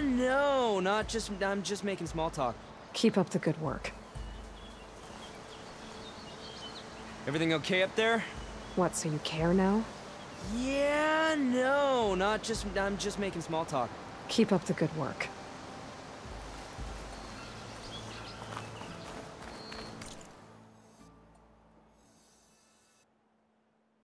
no, not just... I'm just making small talk. Keep up the good work. Everything okay up there? What, so you care now? Yeah, no, not just... I'm just making small talk. Keep up the good work.